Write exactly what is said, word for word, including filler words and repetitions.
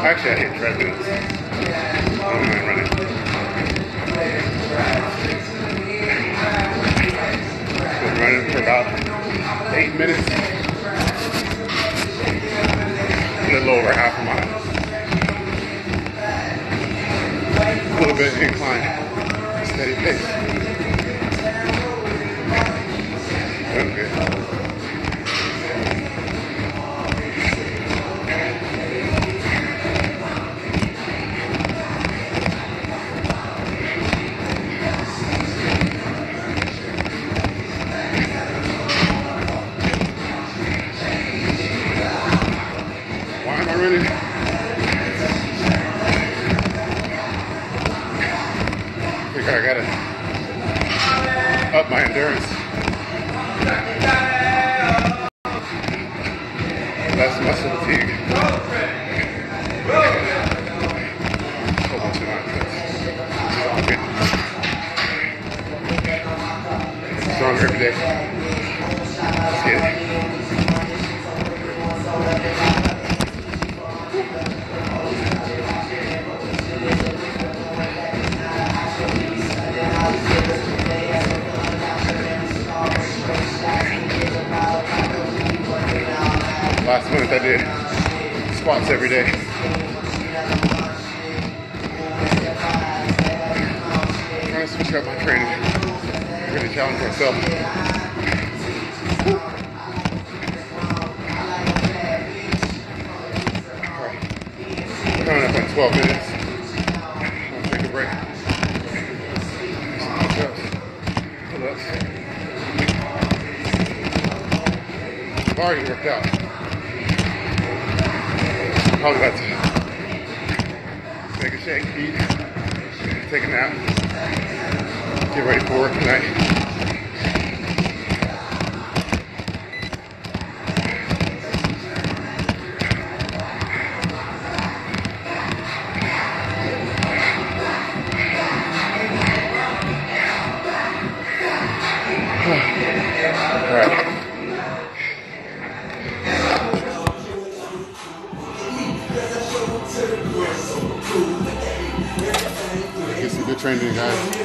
Actually, I hate treadmills. I don't mind running. Been running for about eight minutes. A little over half a mile. A little bit incline. Steady pace. Doing good. Why am I running? I think I gotta up my endurance. Less muscle fatigue. Whole bunch of nonsense. Stronger every day. Let's get it. Last month I did squats every day. Trying to switch up my training. Really challenge myself. Alright. Coming up on twelve minutes. I'll take a break. Some push-ups. Pull-ups. I've already worked out. Probably about to take a shake, eat, take a nap, get ready for work tonight. All right. Get some good training, guys.